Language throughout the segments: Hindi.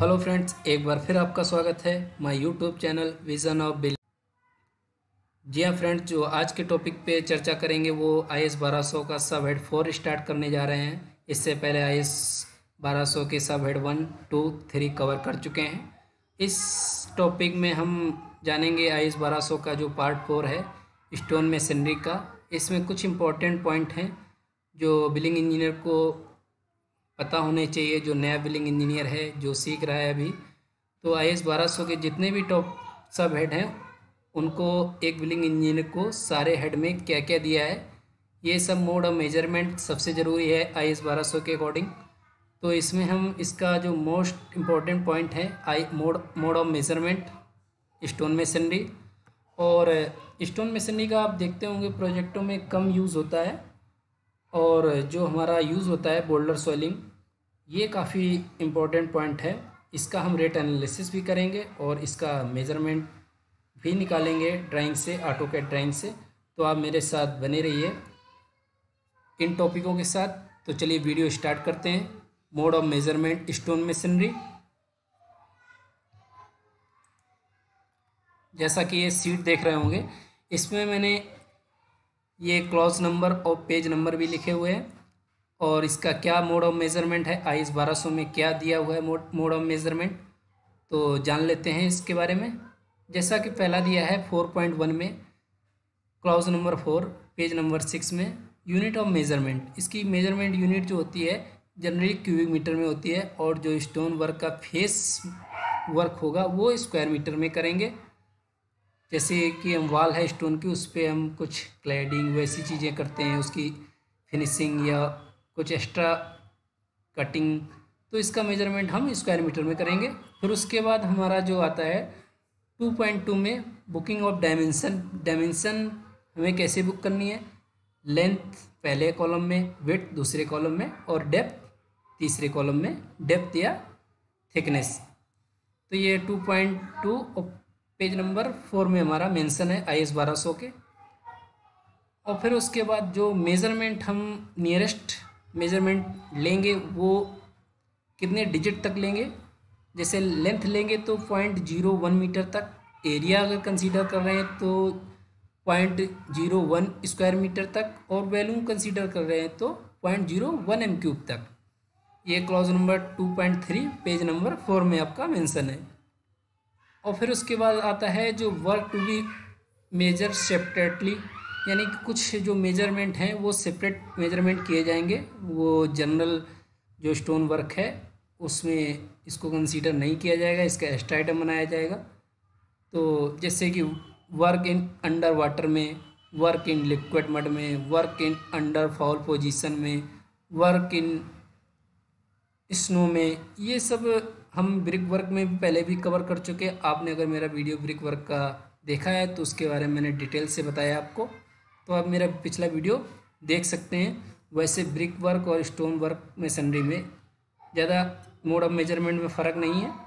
हेलो फ्रेंड्स, एक बार फिर आपका स्वागत है my YouTube channel vision of bill. जी हाँ फ्रेंड्स, जो आज के टॉपिक पे चर्चा करेंगे वो IS 1200 का सब हेड 4 स्टार्ट करने जा रहे हैं। इससे पहले IS 1200 के सब हेड 1, 2, 3 कवर कर चुके हैं। इस टॉपिक में हम जानेंगे IS 1200 का जो पार्ट 4 है स्टोन मेसनरी का। इसमें कुछ इम्पोर्टेंट पॉइंट हैं जो बिलिंग इंजीनियर को पता होने चाहिए, जो नया बिलिंग इंजीनियर है जो सीख रहा है अभी। तो IS 1200 के जितने भी टॉप सब हेड हैं उनको एक बिलिंग इंजीनियर को सारे हेड में क्या क्या दिया है, ये सब मोड ऑफ मेजरमेंट सबसे ज़रूरी है IS 1200 के अकॉर्डिंग। तो इसमें हम इसका जो मोस्ट इम्पॉर्टेंट पॉइंट है mode of measurement stone masonry. और स्टोन मेसनरी का आप देखते होंगे प्रोजेक्टों में कम यूज़ होता है, और जो हमारा यूज़ होता है बोल्डर सॉइलिंग, ये काफ़ी इम्पोर्टेंट पॉइंट है। इसका हम रेट एनालिसिस भी करेंगे और इसका मेज़रमेंट भी निकालेंगे ड्राइंग से, ऑटोकैड ड्राइंग से। तो आप मेरे साथ बने रहिए इन टॉपिकों के साथ। तो चलिए वीडियो स्टार्ट करते हैं। Mode of measurement stone masonry. जैसा कि ये सीट देख रहे होंगे, इसमें मैंने ये क्लॉज नंबर और पेज नंबर भी लिखे हुए हैं, और इसका क्या मोड ऑफ मेज़रमेंट है, IS 1200 में क्या दिया हुआ है मोड ऑफ मेज़रमेंट, तो जान लेते हैं इसके बारे में। जैसा कि पहला दिया है 4.1 में, क्लॉज नंबर 4, पेज नंबर 6 में, यूनिट ऑफ मेज़रमेंट। इसकी मेज़रमेंट यूनिट जो होती है जनरली क्यूबिक मीटर में होती है, और जो स्टोन वर्क का फेस वर्क होगा वो स्क्वायर मीटर में करेंगे। जैसे कि हम वाल है स्टोन की, उस पर हम कुछ क्लैडिंग वैसी चीज़ें करते हैं, उसकी फिनिशिंग या कुछ एक्स्ट्रा कटिंग, तो इसका मेजरमेंट हम स्क्वायर मीटर में करेंगे। फिर उसके बाद हमारा जो आता है 2.2 में, बुकिंग ऑफ डायमेंशन। डायमेंशन हमें कैसे बुक करनी है, लेंथ पहले कॉलम में, विड्थ दूसरे कॉलम में, और डेप्थ तीसरे कॉलम में, डेप्थ या थिकनेस। तो ये 2.2 और पेज नंबर 4 में हमारा मेंशन है IS 1200 के। और फिर उसके बाद जो मेज़रमेंट हम नियरेस्ट मेज़रमेंट लेंगे वो कितने डिजिट तक लेंगे। जैसे लेंथ लेंगे तो 0.01 मीटर तक, एरिया अगर कंसीडर कर रहे हैं तो 0.01 स्क्वायर मीटर तक, और वॉल्यूम कंसीडर कर रहे हैं तो 0.01 m³ तक। ये क्लॉज नंबर 2.3 पेज नंबर 4 में आपका मेंशन है। और फिर उसके बाद आता है जो work to be measure separately, यानी कि कुछ जो मेजरमेंट हैं वो सेपरेट मेजरमेंट किए जाएंगे। वो जनरल जो स्टोन वर्क है उसमें इसको कंसीडर नहीं किया जाएगा, इसका एक्स्ट्रा आइटम बनाया जाएगा। तो जैसे कि वर्क इन अंडर वाटर में, वर्क इन लिक्विड मड में, work in under foul position में, वर्क इन स्नो में, ये सब हम ब्रिक वर्क में भी पहले भी कवर कर चुके हैं। आपने अगर मेरा वीडियो ब्रिक वर्क का देखा है तो उसके बारे में मैंने डिटेल से बताया आपको, तो आप मेरा पिछला वीडियो देख सकते हैं। वैसे ब्रिक वर्क और स्टोन वर्क मेसनरी में ज़्यादा मोड ऑफ मेजरमेंट में फ़र्क नहीं है।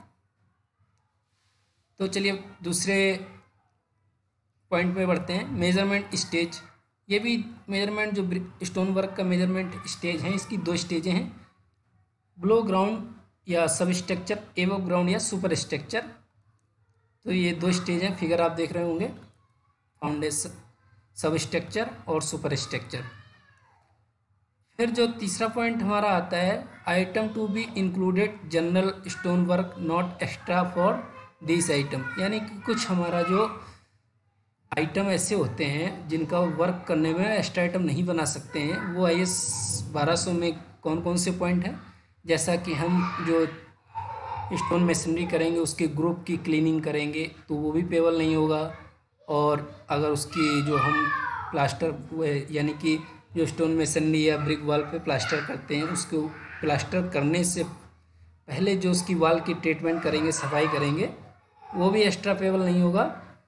तो चलिए दूसरे पॉइंट पे बढ़ते हैं, मेजरमेंट स्टेज। ये भी मेजरमेंट जो स्टोन वर्क का मेजरमेंट स्टेज है, इसकी 2 स्टेजें हैं, बिलो ग्राउंड या सब स्ट्रक्चर, एबव ग्राउंड या सुपर स्ट्रक्चर। तो ये 2 स्टेज हैं, फिगर आप देख रहे होंगे, फाउंडेशन, सब स्ट्रक्चर और सुपर स्ट्रक्चर। फिर जो तीसरा पॉइंट हमारा आता है, item to be included general stone work not extra for this item. यानी कि कुछ हमारा जो आइटम ऐसे होते हैं जिनका वर्क करने में एक्स्ट्रा आइटम नहीं बना सकते हैं। वो IS 1200 में कौन कौन से पॉइंट हैं, जैसा कि हम जो स्टोन मेसनरी करेंगे उसके ग्रुप की क्लीनिंग करेंगे तो वो भी पेबल नहीं होगा। और अगर उसकी जो हम प्लास्टर, यानी कि जो स्टोन मेसनरी या ब्रिक वॉल पे प्लास्टर करते हैं, उसको प्लास्टर करने से पहले जो उसकी वॉल की ट्रीटमेंट करेंगे, सफाई करेंगे, वो भी एक्स्ट्रा पेबल नहीं होगा।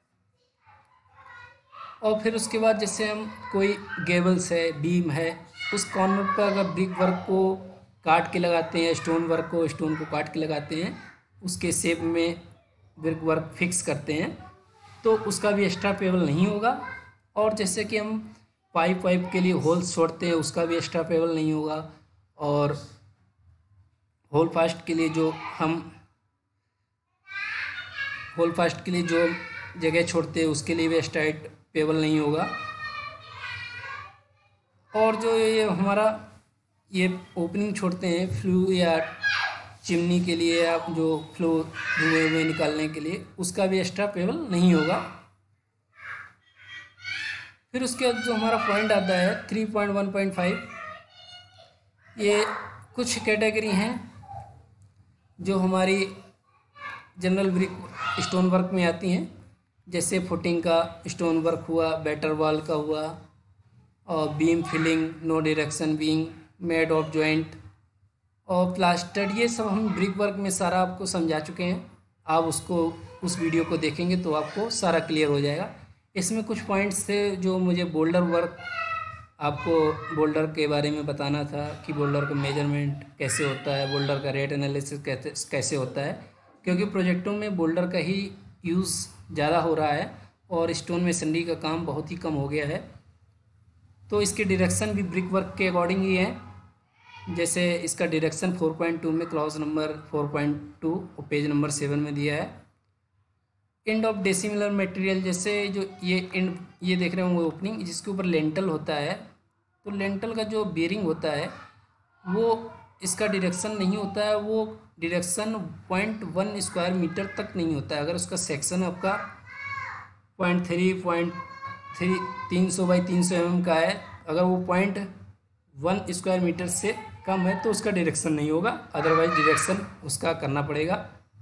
और फिर उसके बाद जैसे हम कोई गेबल्स है, बीम है, उस कॉर्नर पर अगर ब्रिक वर्क को काट के लगाते हैं, स्टोन वर्क को, स्टोन को काट के लगाते हैं, उसके शेप में ब्रिक वर्क फिक्स करते हैं, तो उसका भी एक्स्ट्रा पेबल नहीं होगा। और जैसे कि हम पाइप वाइप के लिए होल्स छोड़ते हैं, उसका भी एक्स्ट्रा पेबल नहीं होगा। और होल फास्ट के लिए जो हम होल फास्ट के लिए जो जगह छोड़ते हैं उसके लिए भी एक्स्ट्रा हाइट पेबल नहीं होगा। और जो ये हमारा ये ओपनिंग छोड़ते हैं फ्लू या चिमनी के लिए या जो फ्लो धुएं हुए निकालने के लिए, उसका भी एक्स्ट्रा पेबल नहीं होगा। फिर उसके बाद जो हमारा पॉइंट आता है 3.1.5, ये कुछ कैटेगरी हैं जो हमारी जनरल ब्रिक स्टोन वर्क में आती हैं, जैसे फुटिंग का स्टोन वर्क हुआ, बेटर वॉल का हुआ, और beam filling, no direction beam, made of joint और प्लास्टर्ड। ये सब हम ब्रिक वर्क में सारा आपको समझा चुके हैं। आप उस वीडियो को देखेंगे तो आपको सारा क्लियर हो जाएगा। इसमें कुछ पॉइंट्स थे जो मुझे बोल्डर वर्क, आपको बोल्डर के बारे में बताना था कि बोल्डर का मेजरमेंट कैसे होता है, बोल्डर का रेट एनालिसिस कैसे होता है, क्योंकि प्रोजेक्टों में बोल्डर का ही यूज़ ज़्यादा हो रहा है और स्टोन मेसनरी का काम बहुत ही कम हो गया है। तो इसकी डायरेक्शन भी ब्रिक वर्क के अकॉर्डिंग ही है। जैसे इसका डायरेक्शन 4.2 में क्लॉज नंबर 4.2 और पेज नंबर 7 में दिया है। एंड ऑफ डिसिमिलर मटेरियल, जैसे जो ये एंड ये देख रहे होंगे ओपनिंग, जिसके ऊपर लेंटल होता है, तो लेंटल का जो बेरिंग होता है वो इसका डायरेक्शन नहीं होता है, वो डायरेक्शन 0.1 स्क्वायर मीटर तक नहीं होता है। अगर उसका सेक्शन आपका 0.3 300 बाई 300 mm का है, अगर वो 0.1 स्क्वायर मीटर से कम है तो उसका डायरेक्शन नहीं होगा, अदरवाइज डायरेक्शन उसका करना पड़ेगा।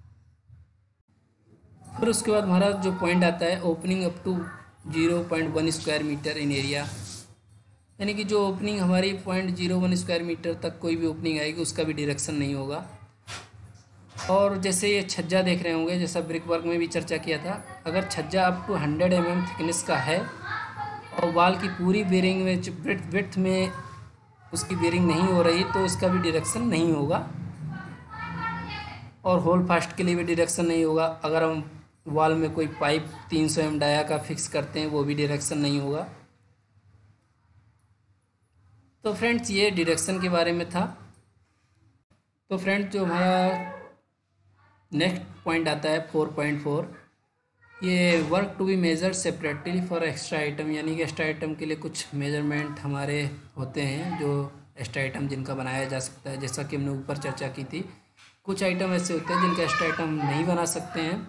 फिर उसके बाद हमारा जो पॉइंट आता है opening up to 0.1 square metre in area, यानी कि जो ओपनिंग हमारी 0.01 स्क्वायर मीटर तक कोई भी ओपनिंग आएगी उसका भी डायरेक्शन नहीं होगा। और जैसे ये छज्जा देख रहे होंगे, जैसा ब्रिक वर्क में भी चर्चा किया था, अगर छज्जा अप टू 100 mm थिकनेस का है और वाल की पूरी बेरिंग में विड्थ में उसकी बेरिंग नहीं हो रही तो इसका भी डायरेक्शन नहीं होगा। और होल फास्ट के लिए भी डायरेक्शन नहीं होगा। अगर हम वाल में कोई पाइप 300 mm डाया का फिक्स करते हैं वो भी डायरेक्शन नहीं होगा। तो फ्रेंड्स ये डायरेक्शन के बारे में था। तो फ्रेंड्स जो हमारा नेक्स्ट पॉइंट आता है 4.4, ये work to be measure separately for extra item, यानी कि एक्स्ट्रा आइटम के लिए कुछ मेजरमेंट हमारे होते हैं जो एक्स्ट्रा आइटम जिनका बनाया जा सकता है। जैसा कि हमने ऊपर चर्चा की थी, कुछ आइटम ऐसे होते हैं जिनका एक्स्ट्रा आइटम नहीं बना सकते हैं।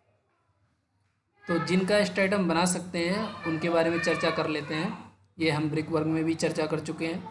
तो जिनका एक्स्ट्रा आइटम बना सकते हैं उनके बारे में चर्चा कर लेते हैं। ये हम ब्रिक वर्क में भी चर्चा कर चुके हैं।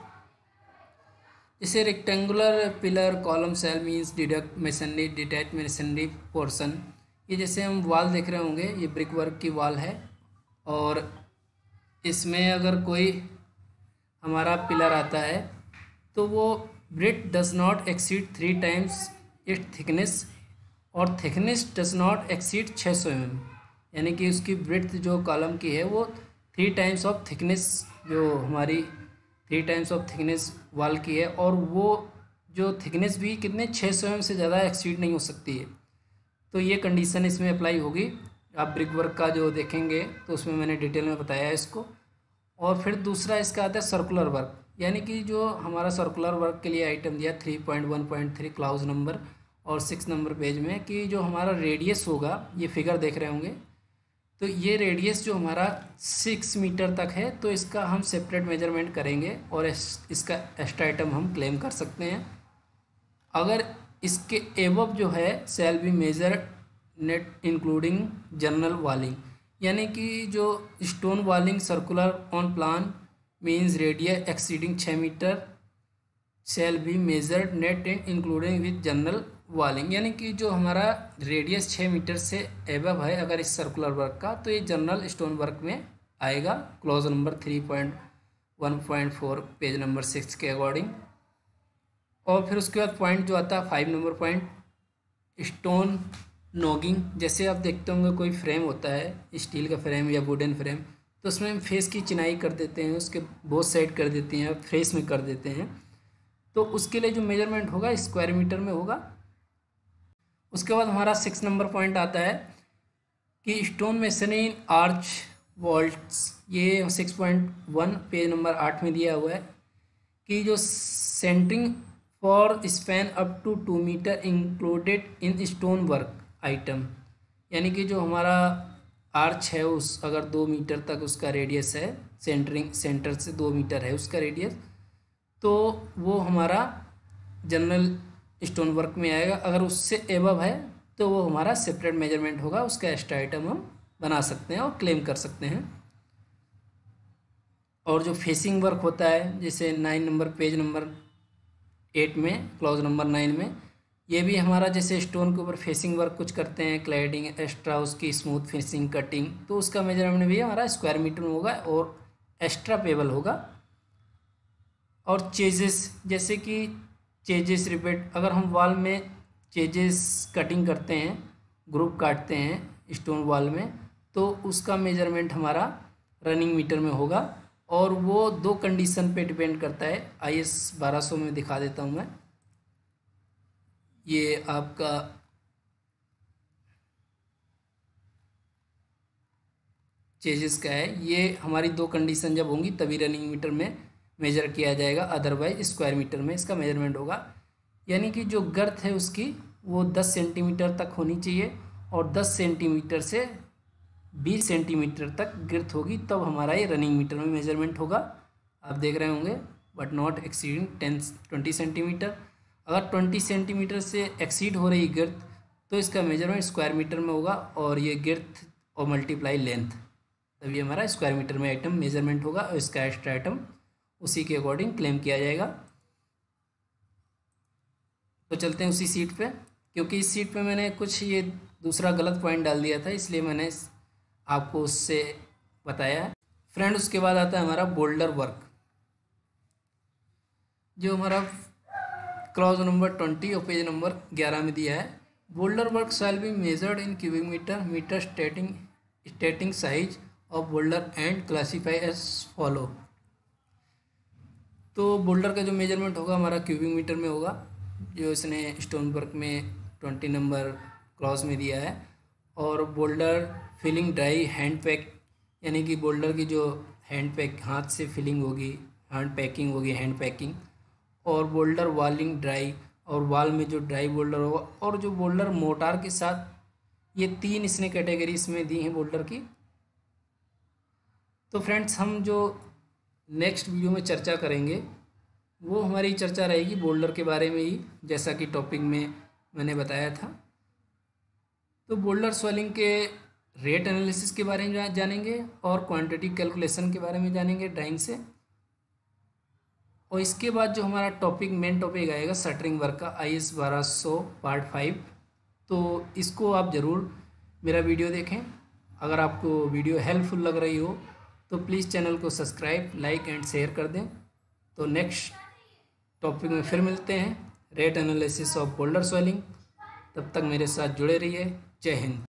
जैसे rectangular pillar column cell means deduct masonry detach masonry portion, ये जैसे हम वॉल देख रहे होंगे, ये ब्रिक वर्क की वॉल है और इसमें अगर कोई हमारा पिलर आता है तो वो breadth does not exceed 3 times its thickness और thickness does not exceed 600 mm, यानी कि उसकी ब्रेथ जो कॉलम की है वो 3 टाइम्स ऑफ थिकनेस, जो हमारी 3 टाइम्स ऑफ थिकनेस वॉल की है, और वो जो थिकनेस भी कितने 600 mm से ज़्यादा एक्सीड नहीं हो सकती है। तो ये कंडीशन इसमें अप्लाई होगी। आप ब्रिक वर्क का जो देखेंगे तो उसमें मैंने डिटेल में बताया है इसको। और फिर दूसरा इसका आता है सर्कुलर वर्क, यानी कि जो हमारा सर्कुलर वर्क के लिए आइटम दिया 3.1.3 क्लाउज नंबर और 6 नंबर पेज में, कि जो हमारा रेडियस होगा, ये फिगर देख रहे होंगे, तो ये रेडियस जो हमारा 6 मीटर तक है, तो इसका हम सेपरेट मेजरमेंट करेंगे और इसका एक्स्ट्रा आइटम हम क्लेम कर सकते हैं। अगर इसके एबव जो है shall be measure net including general walling, यानी कि जो stone walling circular on plan means radius exceeding 6 metre shall be measured net including with general walling, यानी कि जो हमारा रेडियस 6 मीटर से एबव है अगर इस सर्कुलर वर्क का, तो ये जनरल स्टोन वर्क में आएगा क्लॉज नंबर 3.1.4 पेज नंबर 6 के अकॉर्डिंग। और फिर उसके बाद पॉइंट जो आता है 5 नंबर पॉइंट, स्टोन नॉगिंग। जैसे आप देखते होंगे कोई फ्रेम होता है स्टील का फ्रेम या वुडन फ्रेम, तो उसमें हम फेस की चिनाई कर देते हैं, उसके बोथ साइड कर देते हैं, फेस में कर देते हैं, तो उसके लिए जो मेजरमेंट होगा स्क्वायर मीटर में होगा। उसके बाद हमारा 6 नंबर पॉइंट आता है कि stone masonry in arch vaults, ये 6.1 पेज नंबर 8 में दिया हुआ है कि जो centering for span up to 2 metre included in stone work item, यानी कि जो हमारा आर्च है उस अगर 2 मीटर तक उसका रेडियस है, सेंटर से 2 मीटर है उसका रेडियस, तो वो हमारा जनरल स्टोन वर्क में आएगा। अगर उससे एबव है तो वो हमारा सेपरेट मेजरमेंट होगा, उसका एक्स्ट्रा आइटम हम बना सकते हैं और क्लेम कर सकते हैं। और जो फेसिंग वर्क होता है, जैसे 9 नंबर पेज नंबर 8 में क्लॉज नंबर 9 में, ये भी हमारा जैसे स्टोन के ऊपर फेसिंग वर्क कुछ करते हैं, क्लैडिंग एक्स्ट्रा, उसकी स्मूथ फिनिशिंग, कटिंग, तो उसका मेजरमेंट भी हमारा स्क्वायर मीटर में होगा और एक्स्ट्रा पेबल होगा। और चेजेस, जैसे कि चेजेस रिपीट, अगर हम वॉल में चेजेस कटिंग करते हैं, ग्रुप काटते हैं स्टोन वॉल में, तो उसका मेजरमेंट हमारा रनिंग मीटर में होगा। और वो 2 कंडीशन पे डिपेंड करता है। IS 1200 में दिखा देता हूँ मैं। ये आपका चेजेस का है, ये हमारी 2 कंडीशन जब होंगी तभी रनिंग मीटर में मेजर किया जाएगा, अदरवाइज स्क्वायर मीटर में इसका मेजरमेंट होगा। यानी कि जो गर्थ है उसकी वो 10 सेंटीमीटर तक होनी चाहिए और 10 सेंटीमीटर से 20 सेंटीमीटर तक गिरथ होगी, तब हमारा ये रनिंग मीटर में मेजरमेंट होगा। आप देख रहे होंगे, बट नॉट एक्सीडिंग 20 सेंटीमीटर। अगर 20 सेंटीमीटर से एक्सीड हो रही गिरथ तो इसका मेजरमेंट स्क्वायर मीटर में होगा, और ये गिरथ और मल्टीप्लाई लेंथ, तभी हमारा स्क्वायर मीटर में आइटम मेजरमेंट होगा और इसका एक्स्ट्रा आइटम उसी के अकॉर्डिंग क्लेम किया जाएगा। तो चलते हैं उसी सीट पे, क्योंकि इस सीट पे मैंने कुछ ये दूसरा गलत पॉइंट डाल दिया था, इसलिए मैंने आपको उससे बताया है। फ्रेंड, उसके बाद आता है हमारा बोल्डर वर्क, जो हमारा क्लॉज नंबर 20 और पेज नंबर 11 में दिया है। Boulder work shall be measured in cubic metre stating size of boulder and classify as follow. तो बोल्डर का जो मेजरमेंट होगा हमारा क्यूबिक मीटर में होगा, जो इसने स्टोन वर्क में 20 नंबर क्लॉज में दिया है। और boulder filling dry hand pack, यानी कि बोल्डर की जो हैंड पैक, हाथ से फिलिंग होगी, हैंड पैकिंग होगी, हैंड पैकिंग। और बोल्डर वॉलिंग ड्राई, और वॉल में जो ड्राई बोल्डर होगा, और जो बोल्डर मोटार के साथ, ये 3 इसने कैटेगरी इसमें दी हैं बोल्डर की। तो फ्रेंड्स, हम जो नेक्स्ट वीडियो में चर्चा करेंगे वो हमारी चर्चा रहेगी बोल्डर के बारे में ही, जैसा कि टॉपिक में मैंने बताया था। तो बोल्डर स्वेलिंग के रेट एनालिसिस के बारे में जानेंगे और क्वांटिटी कैलकुलेशन के बारे में जानेंगे ड्राइंग से। और इसके बाद जो हमारा टॉपिक, मेन टॉपिक आएगा शटरिंग वर्क का, IS 1200 पार्ट 5। तो इसको आप ज़रूर मेरा वीडियो देखें। अगर आपको वीडियो हेल्पफुल लग रही हो तो प्लीज़ चैनल को सब्सक्राइब, लाइक एंड शेयर कर दें। तो नेक्स्ट टॉपिक में फिर मिलते हैं, rate analysis of boulder swelling. तब तक मेरे साथ जुड़े रहिए। जय हिंद।